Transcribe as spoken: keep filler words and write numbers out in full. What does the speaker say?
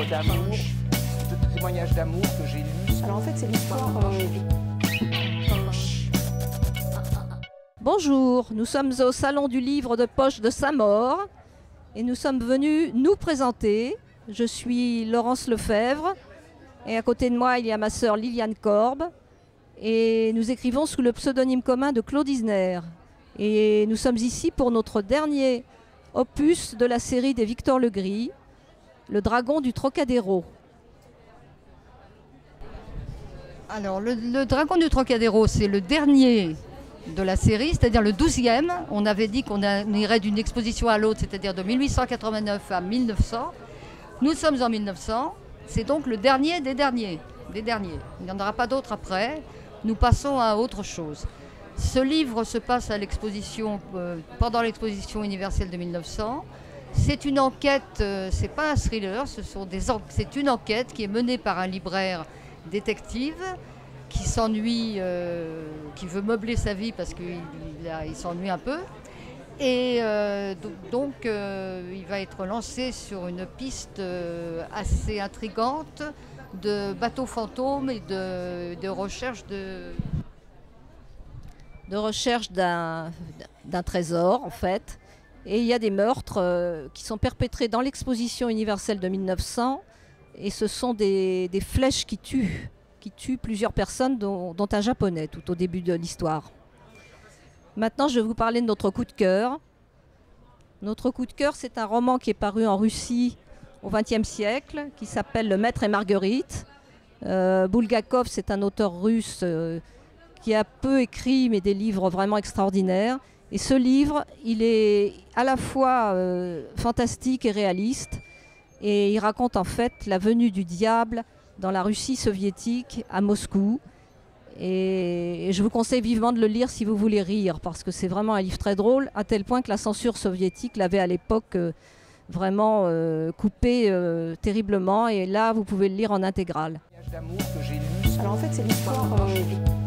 d'amour, de témoignages d'amour que j'ai lus. Alors en fait, c'est l'histoire... Euh... Bonjour, nous sommes au Salon du Livre de Poche de Saint-Maur et nous sommes venus nous présenter. Je suis Laurence Lefebvre et à côté de moi, il y a ma sœur Liliane Korb et nous écrivons sous le pseudonyme commun de Claude Isner. Et nous sommes ici pour notre dernier opus de la série des Victor Legris, Le Dragon du Trocadéro. Alors, le, le Dragon du Trocadéro, c'est le dernier de la série, c'est-à-dire le douzième. On avait dit qu'on irait d'une exposition à l'autre, c'est-à-dire de mille huit cent quatre-vingt-neuf à mille neuf cents. Nous sommes en mille neuf cents, c'est donc le dernier des derniers. Des derniers. Il n'y en aura pas d'autres après. Nous passons à autre chose. Ce livre se passe à l'exposition, euh, pendant l'exposition universelle de mille neuf cents. C'est une enquête, euh, c'est pas un thriller, ce sont des c'est une enquête qui est menée par un libraire détective qui s'ennuie, euh, qui veut meubler sa vie parce qu'il il il s'ennuie un peu. Et euh, donc, euh, il va être lancé sur une piste euh, assez intrigante de bateaux fantômes et de, de recherche de... de recherche d'un d'un trésor, en fait. Et il y a des meurtres euh, qui sont perpétrés dans l'exposition universelle de mille neuf cents. Et ce sont des, des flèches qui tuent, qui tuent plusieurs personnes, dont, dont un japonais, tout au début de l'histoire. Maintenant, je vais vous parler de notre coup de cœur. Notre coup de cœur, c'est un roman qui est paru en Russie au vingtième siècle, qui s'appelle Le Maître et Marguerite. Euh, Bulgakov, c'est un auteur russe euh, qui a peu écrit, mais des livres vraiment extraordinaires. Et ce livre, il est à la fois euh, fantastique et réaliste. Et il raconte en fait la venue du diable dans la Russie soviétique à Moscou. Et je vous conseille vivement de le lire si vous voulez rire, parce que c'est vraiment un livre très drôle, à tel point que la censure soviétique l'avait à l'époque euh, vraiment euh, coupé euh, terriblement. Et là, vous pouvez le lire en intégrale. D'amour que j'ai lus. Alors en fait, c'est l'histoire... Euh...